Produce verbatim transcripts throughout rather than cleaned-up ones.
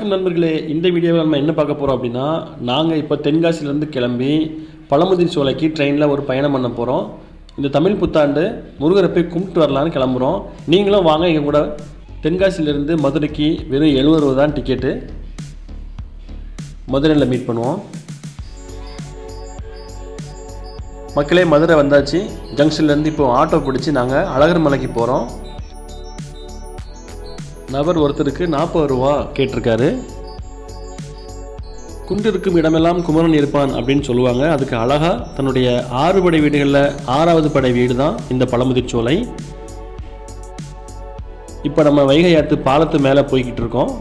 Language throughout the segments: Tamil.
வணக்கம் நண்பர்களே, இந்த வீடியோவில் நம்ம என்ன பார்க்க போகிறோம் அப்படின்னா, நாங்கள் இப்போ தென்காசிலேருந்து கிளம்பி பழமுதிர்சோலைக்கு ட்ரெயினில் ஒரு பயணம் பண்ண போகிறோம். இந்த தமிழ் புத்தாண்டு முருகரை போய் கும்பிட்டு வரலான்னு கிளம்புறோம். நீங்களும் வாங்க எங்கள் கூட. தென்காசிலேருந்து மதுரைக்கு வெறும் எழுபது ரூபா தான் டிக்கெட்டு. மதுரையில் மீட் பண்ணுவோம். மக்களே, மதுரை வந்தாச்சு. ஜங்ஷன்லேருந்து இப்போ ஆட்டோ பிடிச்சி நாங்கள் அழகர் மலைக்கு போகிறோம். நபர் ஒருத்தருக்கு நாற்பது ரூபா கேட்டிருக்காரு. குண்டிருக்கும் இடமெல்லாம் குமரன் இருப்பான் அப்படின்னு சொல்லுவாங்க. அதுக்கு அழகாக தன்னுடைய ஆறு படை வீடுகளில் ஆறாவது படை வீடு தான் இந்த பழமுதிர்ச்சோலை. இப்போ நம்ம வைகை ஆற்று பாலத்து மேலே போய்கிட்டு இருக்கோம்.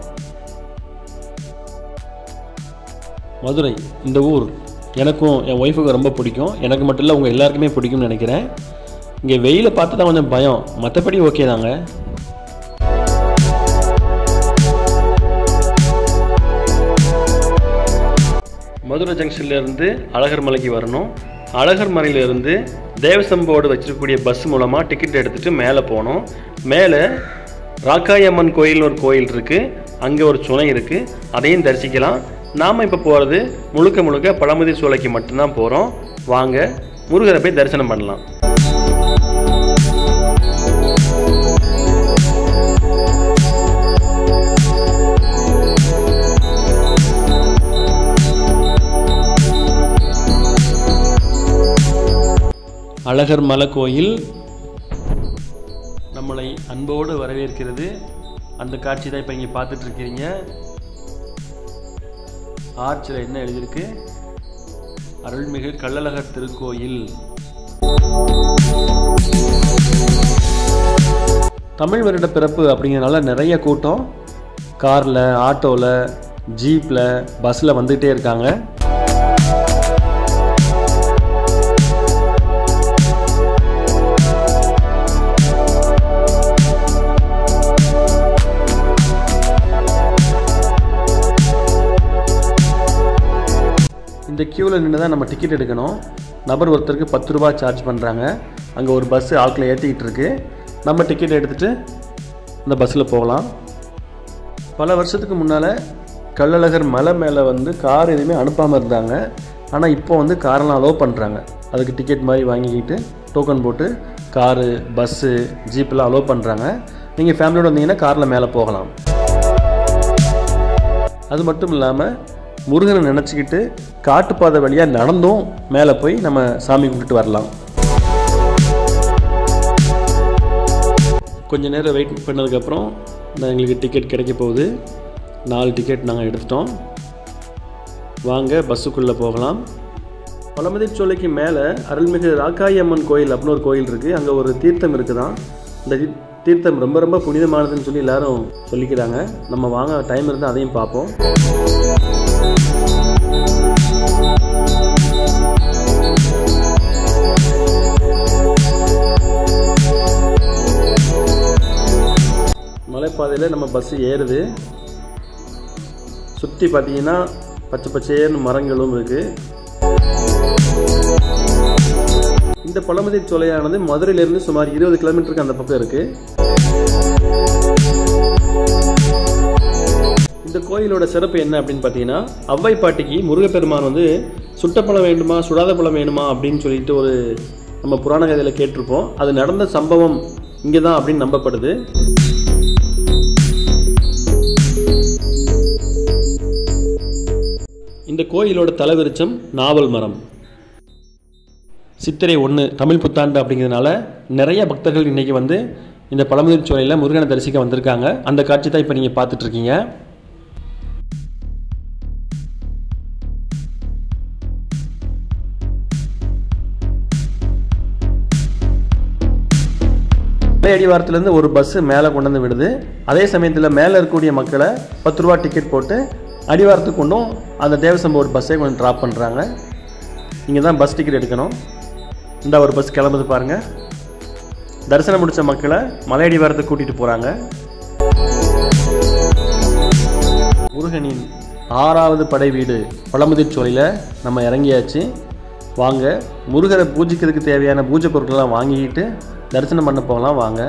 மதுரை இந்த ஊர் எனக்கும் என் ஒய்ஃபுக்கு ரொம்ப பிடிக்கும். எனக்கு மட்டும் இல்லை, உங்கள் எல்லாருக்குமே பிடிக்கும்னு நினைக்கிறேன். இங்கே வெயிலை பார்த்து தான் கொஞ்சம் பயம், மற்றபடி ஓகே தாங்க. மதுரை ஜங்ஷன்லேருந்து அழகர் மலைக்கு வரணும். அழகர் மலையிலேருந்து தேவசம்போடு வச்சிருக்கக்கூடிய பஸ் மூலமாக டிக்கெட் எடுத்துகிட்டு மேலே போகணும். மேலே ராக்காயம்மன் கோயில்னு ஒரு கோயில் இருக்குது, அங்கே ஒரு சுனை இருக்குது, அதையும் தரிசிக்கலாம். நாம் இப்போ போகிறது முழுக்க முழுக்க பழமுதிர்சோலைக்கு மட்டும்தான் போகிறோம். வாங்க முருகரை போய் தரிசனம் பண்ணலாம். அழகர் மலை கோயில் நம்மளை அன்போடு வரவேற்கிறது. அந்த காட்சி தான் இப்போ இங்கே பார்த்துட்ருக்கிறீங்க. ஆர்ச்சில் என்ன எழுதியிருக்கு? அருள்மிகு கள்ளழகர் திருக்கோயில். தமிழ் வருட பிறப்பு அப்படிங்கிறனால நிறைய கூட்டம் காரில், ஆட்டோவில், ஜீப்பில், பஸ்ஸில் வந்துகிட்டே இருக்காங்க. இந்த க்யூவில் நின்று தான் நம்ம டிக்கெட் எடுக்கணும். நபர் ஒருத்தருக்கு பத்து ரூபா சார்ஜ் பண்ணுறாங்க. அங்கே ஒரு பஸ்ஸு ஆட்களை ஏற்றிக்கிட்டு இருக்கு. நம்ம டிக்கெட் எடுத்துகிட்டு இந்த பஸ்ஸில் போகலாம். பல வருஷத்துக்கு முன்னால் கள்ளழகர் மலை மேலே வந்து கார் எதுவுமே அனுப்பாமல் இருந்தாங்க. ஆனால் இப்போ வந்து காரெல்லாம் அலோவ் பண்ணுறாங்க. அதுக்கு டிக்கெட் மாதிரி வாங்கிக்கிட்டு டோக்கன் போட்டு காரு, பஸ்ஸு, ஜீப்பெல்லாம் அலோவ் பண்ணுறாங்க. நீங்கள் ஃபேமிலியோடு வந்தீங்கன்னா காரில் மேலே போகலாம். அது மட்டும் இல்லாமல் முருகனை நினச்சிக்கிட்டு காட்டுப்பாதை வழியாக நடந்தும் மேலே போய் நம்ம சாமி கும்பிட்டு வரலாம். கொஞ்சம் நேரம் வெயிட் பண்ணதுக்கப்புறம் எங்களுக்கு டிக்கெட் கிடைக்க போகுது. நாலு டிக்கெட் நாங்கள் எடுத்துட்டோம். வாங்க பஸ்ஸுக்குள்ளே போகலாம். பழமுதிர்ச்சோலைக்கு மேலே அருள்மிகு ராக்காயம்மன் கோயில் அப்படின்னு ஒரு கோயில் இருக்குது. அங்கே ஒரு தீர்த்தம் இருக்குதான். இந்த தீர்த்தம் ரொம்ப ரொம்ப புனிதமானதுன்னு சொல்லி எல்லாரும் சொல்லிக்கிறாங்க. நம்ம வாங்க, டைம் இருந்தால் அதையும் பார்ப்போம். மலைப்பாதையில் நம்ம பஸ்ஸு ஏறுது. சுற்றி பார்த்தீங்கன்னா பச்சை பச்சையேன்னு மரங்களும் இருக்குது. இந்த பழமுதிர்ச்சோலையானது மதுரையிலேருந்து சுமார் இருபது கிலோமீட்டருக்கு அந்த பக்கம் இருக்குது. இந்த கோயிலோட சிறப்பு என்ன அப்படின்னு பார்த்தீங்கன்னா, அவ்வை பாட்டிக்கு முருகப்பெருமான் வந்து சுட்ட பழம் வேண்டுமா சுடாத பழம் வேணுமா அப்படின்னு சொல்லிட்டு ஒரு நம்ம புராண கதையில் கேட்டிருப்போம். அது நடந்த சம்பவம் இங்கே தான் அப்படின்னு நம்பப்படுது. இந்த கோயிலோட தலைவிருச்சம் நாவல் மரம். சித்திரை ஒன்று தமிழ் புத்தாண்டு அப்படிங்கிறதுனால நிறைய பக்தர்கள் இன்றைக்கி வந்து இந்த பழமுதிர்ச்சோலையில் முருகனை தரிசிக்க வந்திருக்காங்க. அந்த காட்சி தான் இப்போ நீங்கள் பார்த்துட்ருக்கீங்க. மலை அடிவாரத்துலேருந்து ஒரு பஸ்ஸு மேலே கொண்டு வந்து விடுது. அதே சமயத்தில் மேலே இருக்கக்கூடிய மக்களை பத்து ரூபா டிக்கெட் போட்டு அடிவாரத்துக்கு கொண்டும் அந்த தேவசம்போடு பஸ்ஸை கொஞ்சம் ட்ராப் பண்ணுறாங்க. இங்கே தான் பஸ் டிக்கெட் எடுக்கணும். இந்த ஒரு பஸ் கிளம்புது பாருங்கள். தரிசனம் முடித்த மக்களை மலை அடிவாரத்துக்கு கூட்டிகிட்டு போகிறாங்க. முருகனின் ஆறாவது படை வீடு பழமுதிர்ச்சோலையில் நம்ம இறங்கியாச்சு. வாங்க முருகரை பூஜிக்கிறதுக்கு தேவையான பூஜை பொருட்கள்லாம் வாங்கிக்கிட்டு தரிசனம் பண்ண போகலாம். வாங்க.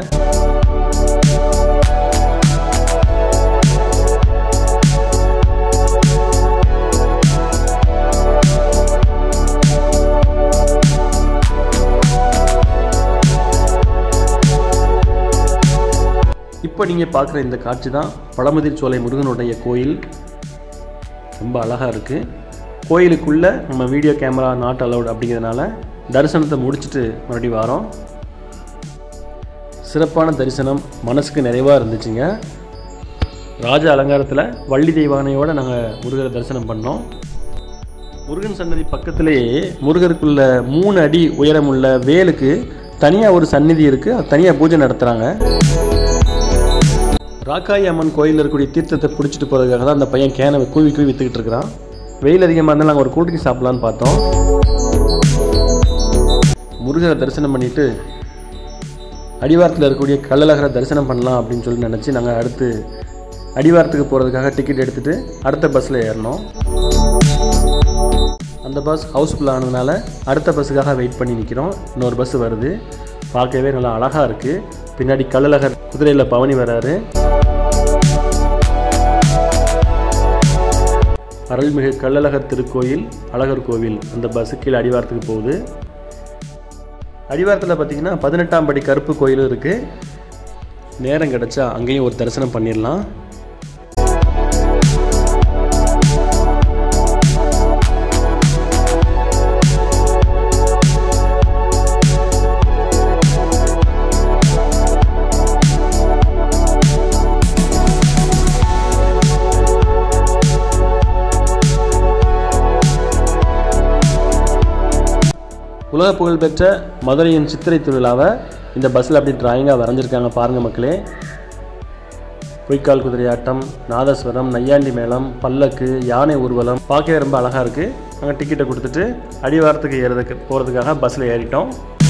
இப்போ நீங்கள் பார்க்குற இந்த காட்சி தான் பழமுதிர்ச்சோலை முருகனுடைய கோயில். ரொம்ப அழகாக இருக்குது. கோயிலுக்குள்ளே நம்ம வீடியோ கேமரா நாட் அலவுட் அப்படிங்கிறதுனால தரிசனத்தை முடிச்சுட்டு மறுபடியும் வரோம். சிறப்பான தரிசனம், மனசுக்கு நிறைவாக இருந்துச்சுங்க. ராஜ அலங்காரத்தில் வள்ளி தெய்வானையோடு நாங்கள் முருகரை தரிசனம் பண்ணோம். முருகன் சன்னதி பக்கத்திலேயே முருகருக்குள்ள மூணு அடி உயரமுள்ள வேலுக்கு தனியாக ஒரு சந்நிதி இருக்குது. அது தனியாக பூஜை நடத்துகிறாங்க. ராக்காயி அம்மன் கோயிலில் இருக்கக்கூடிய தீர்த்தத்தை பிடிச்சிட்டு போகிறதுக்காக தான் அந்த பையன் கேனை கூவி கூவி விற்றுக்கிட்டு இருக்கிறான். வெயில் அதிகமாக இருந்தாலும் நாங்கள் ஒரு கூட்டிக்கு சாப்பிட்லான்னு பார்த்தோம். முருகரை தரிசனம் பண்ணிவிட்டு அடிவாரத்தில் இருக்கக்கூடிய கள்ளழகரை தரிசனம் பண்ணலாம் அப்படின்னு சொல்லி நினச்சி நாங்கள் அடுத்து அடிவாரத்துக்கு போகிறதுக்காக டிக்கெட் எடுத்துகிட்டு அடுத்த பஸ்ஸில் ஏறினோம். அந்த பஸ் ஹவுஸ்ஃபுல் ஆனதுனால அடுத்த பஸ்ஸுக்காக வெயிட் பண்ணி நிற்கிறோம். இன்னொரு பஸ் வருது. பார்க்கவே நல்லா அழகாக இருக்குது. பின்னாடி கள்ளழகர் குதிரையில் பவனி வராரு. அருள்மிகு கள்ளழகர் திருக்கோயில் அழகர் கோவில் அந்த பஸ்ஸு கீழே அடிவாரத்துக்கு போகுது. அடிவாரத்தில் பார்த்திங்கன்னா பதினெட்டாம் படி கருப்பு கோயிலும் இருக்குது. நேரம் கிடச்சா அங்கேயும் ஒரு தரிசனம் பண்ணிடலாம். உலக புகழ்பெற்ற மதுரையின் சித்திரை திருவிழாவை இந்த பஸ்ஸில் அப்படி டிராயிங்காக வரைஞ்சிருக்காங்க. பாருங்கள் மக்களே. பொய்க்கால் குதிரையாட்டம், நாதஸ்வரம், நையாண்டி மேளம், பல்லக்கு, யானை ஊர்வலம் பார்க்கவே ரொம்ப அழகாக இருக்குது. நாங்கள் டிக்கெட்டை கொடுத்துட்டு அடிவாரத்துக்கு ஏறதுக்கு போகிறதுக்காக பஸ்ஸில் ஏறிட்டோம்.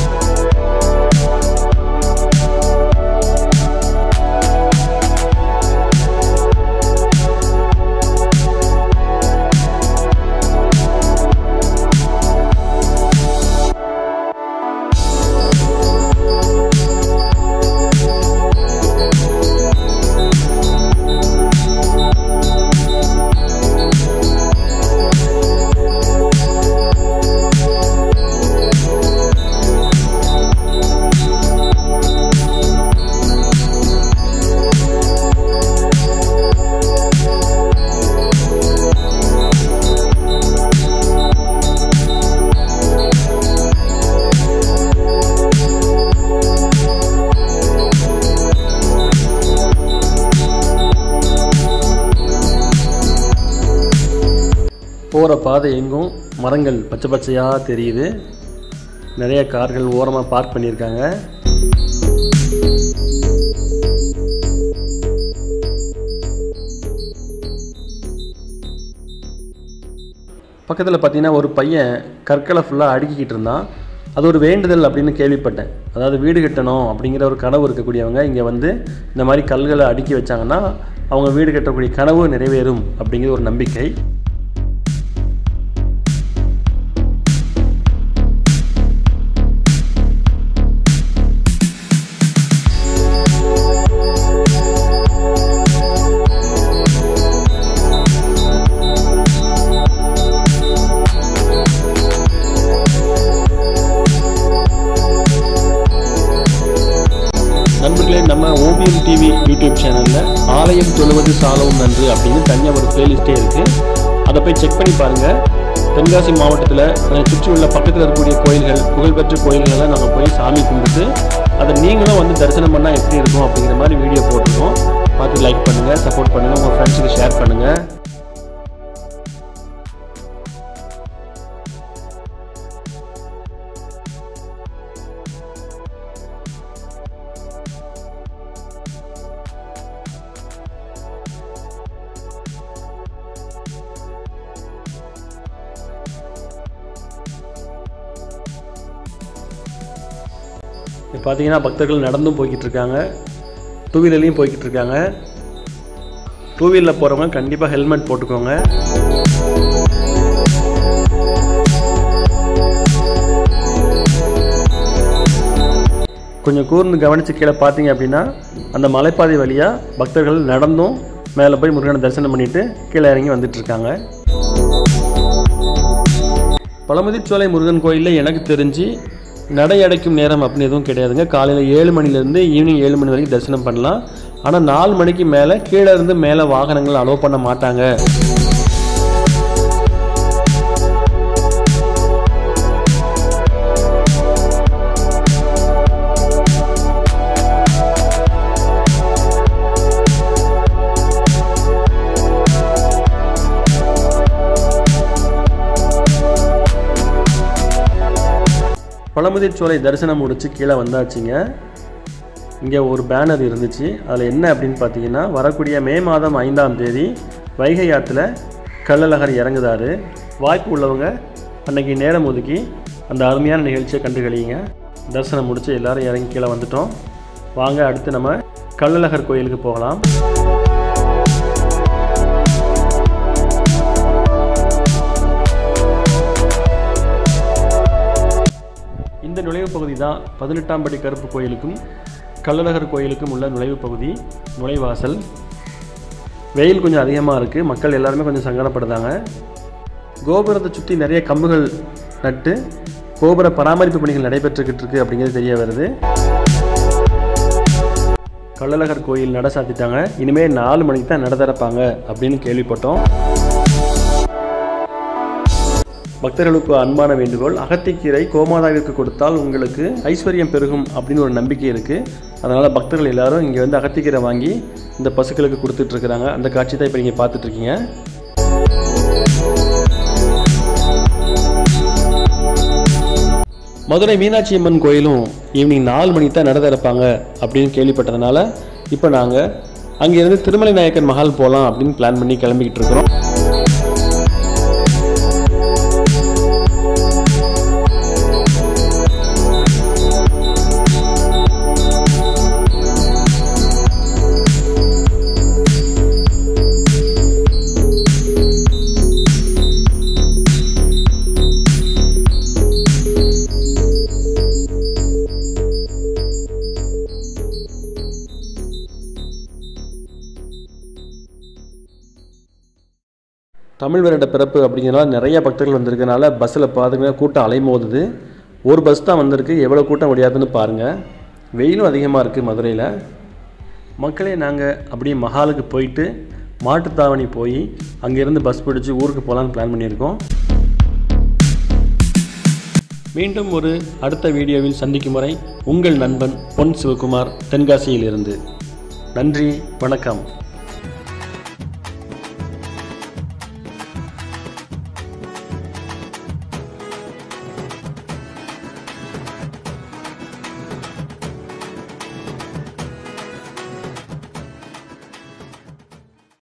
போகிற பாதை எங்கும் மரங்கள் பச்சை பச்சையாக தெரியுது. நிறைய கார்கள் ஓரமாக பார்க் பண்ணியிருக்காங்க. பக்கத்தில் பார்த்தீங்கன்னா ஒரு பையன் கற்களை ஃபுல்லாக அடுக்கிக்கிட்டு இருந்தான். அது ஒரு வேண்டுதல் அப்படின்னு கேள்விப்பட்டேன். அதாவது வீடு கட்டணும் அப்படிங்கிற ஒரு கனவு இருக்கக்கூடியவங்க இங்கே வந்து இந்த மாதிரி கல்களை அடுக்கி வச்சாங்கன்னா அவங்க வீடு கட்டக்கூடிய கனவு நிறைவேறும் அப்படிங்கிற ஒரு நம்பிக்கை. நண்பர்களே, நம்ம ஓவியம் டிவி யூடியூப் சேனலில் ஆலயம் தொழுவது சாலவும் நன்று அப்படின்னு தனியாக ஒரு பிளேலிஸ்ட்டே இருக்குது. அதை போய் செக் பண்ணி பாருங்கள். தென்காசி மாவட்டத்தில் சுற்றி உள்ள பக்கத்தில் இருக்கக்கூடிய கோயில்கள், புகழ்பெற்ற கோயில்களெல்லாம் நாங்கள் போய் சாமி கும்பிட்டு அதை நீங்களும் வந்து தரிசனம் பண்ணால் எப்படி இருக்கும் அப்படிங்கிற மாதிரி வீடியோ போட்டிருக்கோம். பார்த்து லைக் பண்ணுங்கள், சப்போர்ட் பண்ணுங்கள், உங்கள் ஃப்ரெண்ட்ஸுக்கு ஷேர் பண்ணுங்கள். இப்போ பார்த்தீங்கன்னா பக்தர்கள் நடந்தும் போய்கிட்டு இருக்காங்க, டூ வீலர்லேயும் போய்கிட்டு இருக்காங்க. டூ வீலரில் போகிறவங்க கண்டிப்பாக ஹெல்மெட் போட்டுக்கோங்க. கொஞ்சம் கூர்ந்து கவனித்து கீழே பார்த்தீங்க அப்படின்னா அந்த மலைப்பாதை வழியாக பக்தர்கள் நடந்தும் மேலே போய் முருகனை தரிசனம் பண்ணிவிட்டு கீழே இறங்கி வந்துட்டுருக்காங்க. பழமுதிர்ச்சோலை முருகன் கோயிலில் எனக்கு தெரிஞ்சு நடை அடைக்கும் நேரம் அப்படின்னு எதுவும் கிடையாதுங்க. காலையில் ஏழு மணிலேருந்து ஈவினிங் ஏழு மணி வரைக்கும் தரிசனம் பண்ணலாம். ஆனால் நாலு மணிக்கு மேலே கீழே இருந்து மேலே வாகனங்கள் அலோவ் பண்ண மாட்டாங்க. பழமுதிர்ச்சோலை தரிசனம் முடிச்சு கீழே வந்தாச்சுங்க. இங்கே ஒரு பேனர் இருந்துச்சு. அதில் என்ன அப்படின்னு பார்த்தீங்கன்னா, வரக்கூடிய மே மாதம் ஐந்தாம் தேதி வைகை ஆற்றுல கள்ளழகர் இறங்குதாரு. வாய்ப்பு உள்ளவங்க அன்றைக்கி நேரம் ஒதுக்கி அந்த அருமையான நிகழ்ச்சியை கண்டுகளிங்க. தரிசனம் முடிச்சு எல்லோரும் இறங்கி கீழே வந்துட்டோம். வாங்க அடுத்து நம்ம கள்ளழகர் கோயிலுக்கு போகலாம். இந்த நுழைவு பகுதி தான் பதினெட்டாம் படி கருப்பு கோயிலுக்கும் கள்ளழகர் கோயிலுக்கும் உள்ள நுழைவு பகுதி, நுழைவாசல். வெயில் கொஞ்சம் அதிகமாக இருக்குது, மக்கள் எல்லாருமே கொஞ்சம் சங்கடப்படுதாங்க. கோபுரத்தை சுற்றி நிறைய கம்புகள் நட்டு கோபுர பராமரிப்பு பணிகள் நடைபெற்றுக்கிட்டு இருக்கு அப்படிங்கிறது தெரிய வருது. கள்ளழகர் கோயில் நட சாத்திட்டாங்க. இனிமேல் நாலு மணிக்கு தான் நட திறப்பாங்க அப்படின்னு கேள்விப்பட்டோம். பக்தர்களுக்கு அன்பான வேண்டுகோள், அகத்திக்கீரை கோமாதாவிற்கு கொடுத்தால் உங்களுக்கு ஐஸ்வர்யம் பெருகும் அப்படின்னு ஒரு நம்பிக்கை இருக்குது. அதனால் பக்தர்கள் எல்லாரும் இங்கே வந்து அகத்திக்கீரை வாங்கி இந்த பசுக்களுக்கு கொடுத்துட்ருக்குறாங்க. அந்த காட்சி தான் இப்போ நீங்கள் பார்த்துட்ருக்கீங்க. மதுரை மீனாட்சி அம்மன் கோயிலும் ஈவினிங் நாலு மணிக்கு தான் நட திறப்பாங்க அப்படின்னு கேள்விப்பட்டதுனால இப்போ நாங்கள் அங்கேருந்து திருமலை நாயக்கர் மஹால் போகலாம் அப்படின்னு பிளான் பண்ணி கிளம்பிக்கிட்டு இருக்கிறோம். தமிழ் வருட பிறப்பு அப்படிங்கிறனால நிறைய பக்தர்கள் வந்திருக்கனால பஸ்ஸில் பார்த்திங்கன்னா கூட்டம் அலைமோதுது. ஒரு பஸ் தான் வந்திருக்கு, எவ்வளோ கூட்டம் முடியாதுன்னு பாருங்கள். வெயிலும் அதிகமாக இருக்குது மதுரையில். மக்களே, நாங்கள் அப்படியே மஹாலுக்கு போயிட்டு மாட்டுத்தாவணி போய் அங்கேருந்து பஸ் பிடிச்சி ஊருக்கு போகலான்னு பிளான் பண்ணியிருக்கோம். மீண்டும் ஒரு அடுத்த வீடியோவில் சந்திக்கும் வரை உங்கள் நண்பன் பொன் சிவகுமார், தென்காசியிலிருந்து. நன்றி, வணக்கம்.